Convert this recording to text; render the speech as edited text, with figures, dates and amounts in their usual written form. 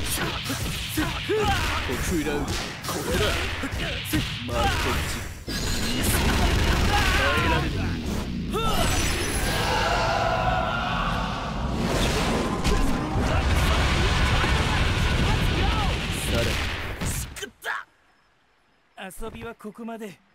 食らう。これだ。まあこっち。耐えられる。さらに。 遊びはここまで。